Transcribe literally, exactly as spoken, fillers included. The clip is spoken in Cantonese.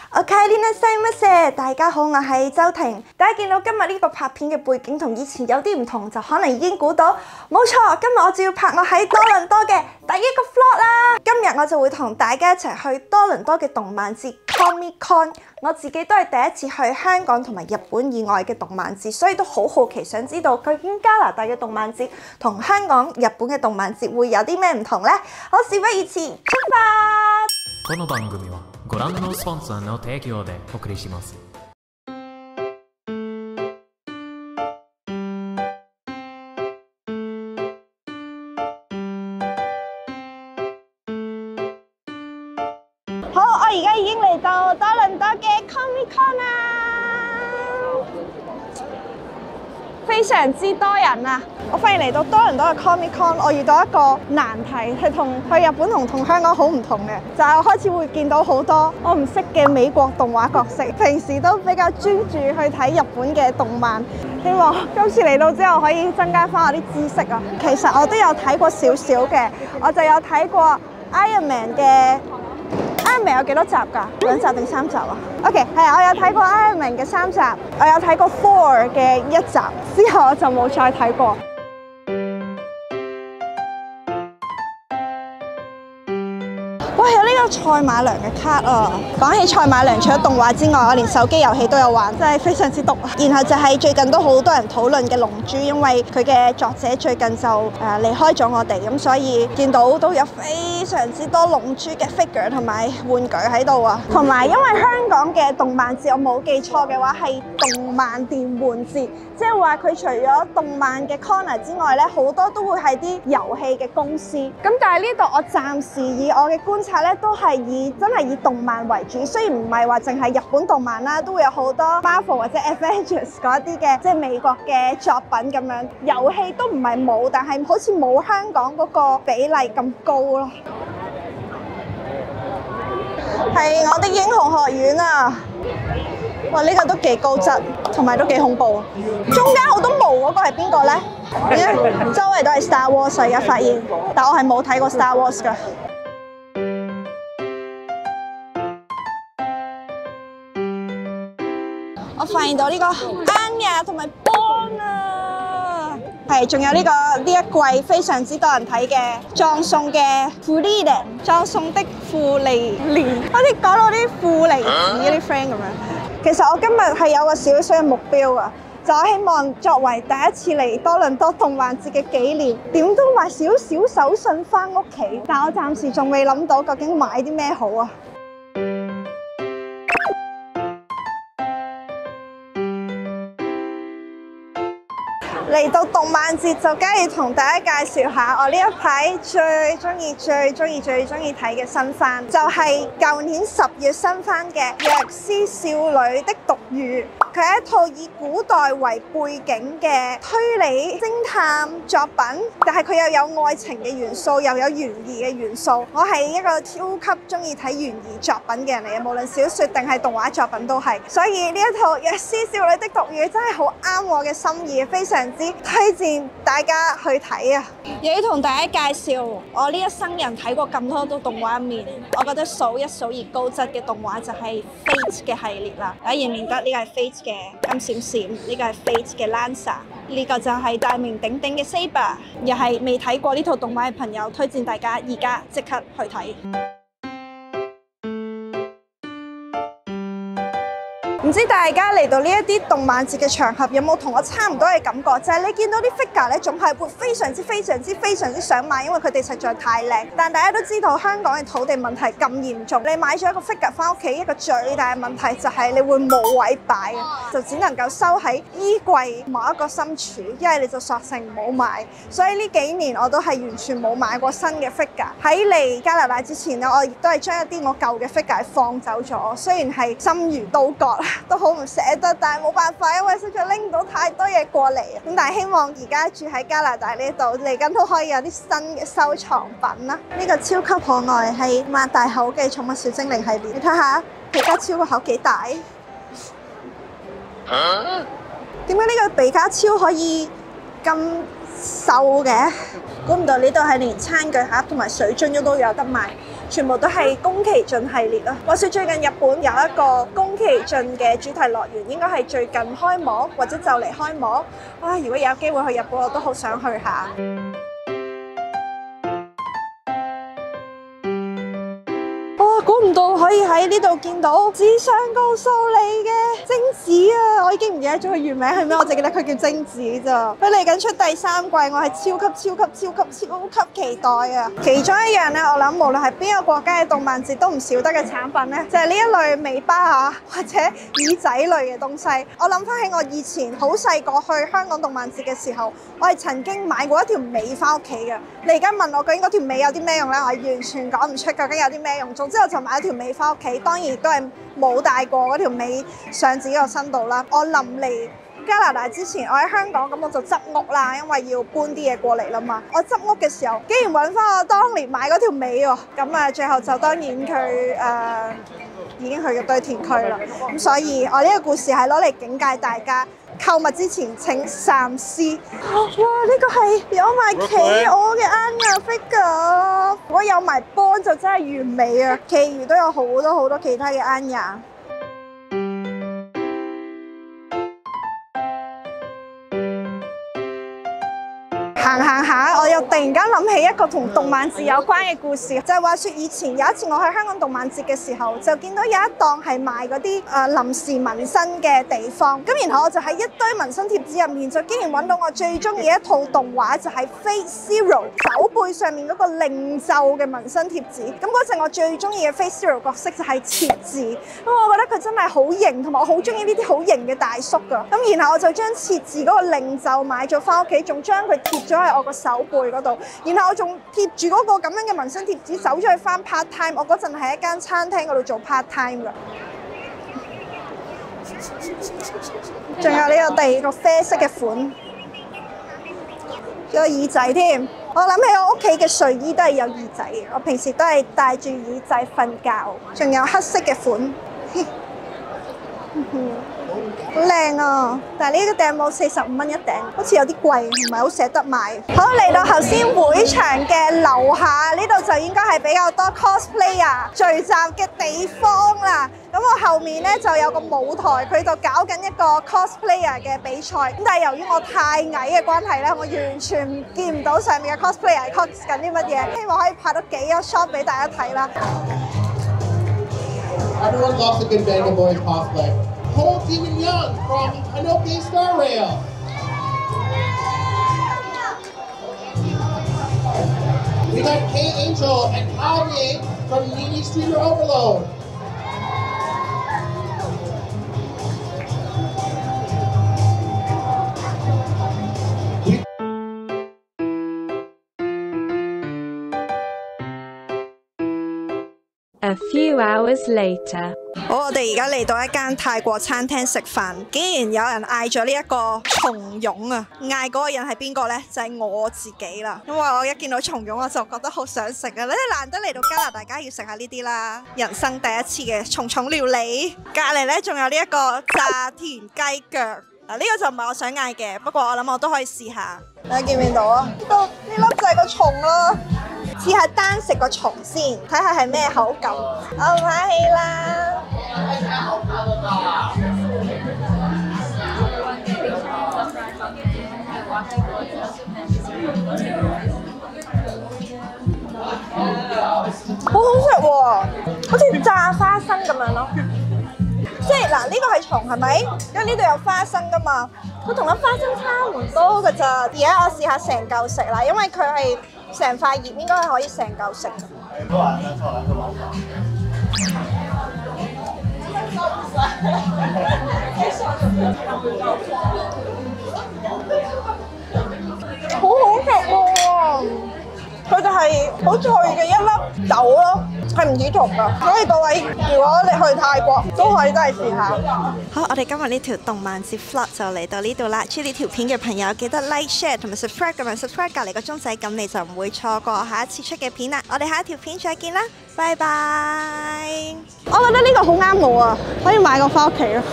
OK， 呢個西乜嘢？大家好，我係周婷。大家見到今日呢個拍片嘅背景同以前有啲唔同，就可能已經估到。冇錯，今日我就要拍我喺多倫多嘅第一個 vlog 啦。今日我就會同大家一齊去多倫多嘅動漫節 Comic Con。我自己都係第一次去香港同埋日本以外嘅動漫節，所以都好好奇，想知道究竟加拿大嘅動漫節同香港、日本嘅動漫節會有啲咩唔同呢？好，事不宜遲，出發！ この番組はご覧のスポンサーの提供でお送りします。 好，我而家已經嚟到多倫多嘅 Comic Con 啦，非常之多人啊！我發現嚟到多倫多嘅 Comic Con， 我遇到一個難題，係同去日本同同香港好唔同嘅，就係我開始會見到好多我唔識嘅美國動畫角色。平時都比較專注去睇日本嘅動漫，希望今次嚟到之後可以增加翻我啲知識啊！其實我都有睇過少少嘅，我就有睇過 Iron Man 嘅。Iron Man 有幾多集㗎？兩集定三集啊 ？OK， 係啊，我有睇過 Iron Man 嘅三集，我有睇過 Thor 嘅一集，之後我就冇再睇過。哇！有呢個賽馬娘嘅卡啊！講起賽馬娘，除咗動畫之外，我連手機遊戲都有玩，真係非常之毒啊！然後就係最近都好多人討論嘅《龍珠》，因為佢嘅作者最近就誒離開咗我哋，咁所以見到都有非常之多《龍珠》嘅 figure 同埋玩具喺度啊！同埋因為香港嘅動漫節，我冇記錯嘅話係動漫電玩節，即係話佢除咗動漫嘅 corner 之外咧，好多都會係啲遊戲嘅公司。咁但係呢度我暫時以我嘅觀察咧，都係以真係以動漫為主，雖然唔係話淨係日本動漫啦，都會有好多 Marvel 或者 Avengers 嗰啲嘅即係美國嘅作品咁樣。遊戲都唔係冇，但係好似冇香港嗰個比例咁高咯。係我的英雄學院啊！哇，呢個都幾高質，同埋都幾恐怖。中間好多毛嗰個係邊個咧？點解周圍都係 Star Wars 而家發現，但我係冇睇過 Star Wars 㗎。我發現到呢個 Anya 同埋 Born 啊，係仲有呢個呢一季非常之多人睇嘅葬送嘅 Frieren， 葬送的芙莉蓮，好似講到啲負離子嗰啲 friend 咁樣。其實我今日係有個少少嘅目標啊，就我希望作為第一次嚟多倫多動漫節嘅紀念，點都買少少手信翻屋企，但我暫時仲未諗到究竟買啲咩好啊！嚟到動漫節就梗係要同大家介紹下我呢一排最中意、最中意、最中意睇嘅新番，就係舊年十月新番嘅《藥師少女的毒語》。佢係一套以古代為背景嘅推理偵探作品，但係佢又有愛情嘅元素，又有懸疑嘅元素。我係一個超級中意睇懸疑作品嘅人嚟嘅，無論小説定係動畫作品都係。所以呢一套《藥師少女的毒語》真係好啱我嘅心意，非常之推薦大家去睇啊！又要同大家介紹我呢一生人睇過咁多套動畫入面，我覺得數一數二高質嘅動畫就係 Fate 嘅系列啦。大家認唔認得呢個係 Fate 嘅金閃閃？呢個係 Fate 嘅 Lancer， 呢個就係大名鼎鼎嘅 Saber。又係未睇過呢套動畫嘅朋友，推薦大家而家即刻去睇。唔知大家嚟到呢一啲動漫節嘅場合，有冇同我差唔多嘅感覺？就係你見到啲 figure 咧，總係會非常之、非常之、非常之想買，因為佢哋實在太靚。但大家都知道香港嘅土地問題咁嚴重，你買咗一個 figure 翻屋企，一個最大嘅問題就係你會冇位擺，就只能夠收喺衣櫃某一個深處，一係你就索性唔好買。所以呢幾年我都係完全冇買過新嘅 figure。喺嚟加拿大之前咧，我亦都係將一啲我舊嘅 figure 放走咗，雖然係心如刀割。都好唔捨得，但係冇辦法，因為實在拎唔到太多嘢過嚟。咁但係希望而家住喺加拿大呢度，嚟緊都可以有啲新嘅收藏品啦。呢個超級可愛，係擘大口嘅寵物小精靈系列。你睇下比卡超個口幾大？點解呢個比卡超可以咁瘦嘅？估唔到呢度係連餐具盒同埋水樽都有得賣。 全部都係宮崎駿系列啦。話說最近日本有一個宮崎駿嘅主題樂園，應該係最近開幕或者就嚟開幕。哇！如果有機會去日本，我都好想去下。估唔到可以喺呢度見到紙上告訴你嘅貞子啊！我已經唔記得咗佢原名係咩，我淨記得佢叫貞子咋。佢嚟緊出第三季，我係超級超級超級超級期待啊！其中一樣咧，我諗無論係邊個國家嘅動漫節都唔少得嘅產品咧，就係呢一類尾巴啊或者耳仔類嘅東西。我諗翻起我以前好細個去香港動漫節嘅時候，我係曾經買過一條尾翻屋企嘅。你而家問我究竟嗰條尾有啲咩用咧，我係完全講唔出究竟有啲咩用。總之我就買一條尾翻屋企，當然都係冇帶過嗰條尾上自己個身度啦。我臨嚟加拿大之前，我喺香港咁我就執屋啦，因為要搬啲嘢過嚟啦嘛。我執屋嘅時候，竟然揾翻我當年買嗰條尾喎。咁啊，最後就當然佢誒、呃、已經去咗堆填區啦。咁所以我呢個故事係攞嚟警戒大家。購物之前請三思。哇！呢個係有埋企鵝嘅 Anya figure， 如果有埋波就真係完美啊！其餘都有好多好多其他嘅 Anya。行行下，我又突然間諗起一個同動漫節有關嘅故事，就係話說以前有一次我去香港動漫節嘅時候，就見到有一檔係賣嗰啲誒臨時紋身嘅地方，咁然後我就喺一堆紋身貼紙入面，就竟然揾到我最中意嘅一套動畫，就係 Fate Zero 手背上面嗰個令咒嘅紋身貼紙。咁嗰陣我最中意嘅 Fate Zero 角色就係徹治，咁我覺得佢真係好型，同埋我好中意呢啲好型嘅大叔㗎。咁然後我就將徹治嗰個令咒買咗翻屋企，仲將佢貼咗喺我個手背嗰度，然後我仲貼住嗰個咁樣嘅紋身貼紙走咗去翻 part time。我嗰陣係一間餐廳嗰度做 part time 㗎。仲有呢個第二個啡色嘅款，有耳仔添。我諗起我屋企嘅睡衣都係有耳仔嘅，我平時都係戴住耳仔瞓覺。仲有黑色嘅款。好靚啊！但係呢個頂帽四十五蚊一頂，好似有啲貴，唔係好捨得買。好，嚟到頭先會場嘅樓下呢度就應該係比較多 cosplayer 聚集嘅地方啦。咁我後面咧就有個舞台，佢就搞緊一個 cosplayer 嘅比賽。咁但係由於我太矮嘅關係咧，我完全見唔到上面嘅 cosplayer cos 緊啲乜嘢。希望可以拍到幾個 shot 俾大家睇啦。 Everyone loves a good Band of Boys cosplay. Cole Demon Young from Anoki Star Rail. We got Kay Angel and Kanye from Nini Streamer Overload. A few hours later， 好，我哋而家嚟到一間泰國餐廳食飯，竟然有人嗌咗呢一個松茸啊！嗌嗰個人係邊個呢？就係我自己啦。因為我一見到松茸我就覺得好想食啊！你難得嚟到加拿大，梗係要食下呢啲啦。人生第一次嘅蟲蟲料理，隔離呢仲有呢一個炸田雞腳。嗱，呢個就唔係我想嗌嘅，不過我諗我都可以試下。大家見唔見到啊？呢個呢粒就係個蟲咯。試下單食個蟲先，睇下係咩口感。我買起啦！好好食喎，好似炸花生咁樣咯。即係嗱，呢個係蟲係咪？因為呢度有花生噶嘛，佢同粒花生差唔多㗎咋。而家我試下成嚿食啦，因為佢係。成塊葉應該係可以成嚿食嘅。好好食喎！佢就係好脆嘅一粒豆咯，係唔止蟲㗎。所以各位，如果你去泰國都可以真係試下。好，我哋今日呢條動漫節 vlog 就嚟到呢度啦。中意呢條片嘅朋友記得 like、share 同埋 subscribe， 咁樣 subscribe 隔離個鐘仔，咁你就唔會錯過下一次出嘅片啦。我哋下一條片再見啦，拜拜！我覺得呢個好啱我啊，可以買個返屋企咯。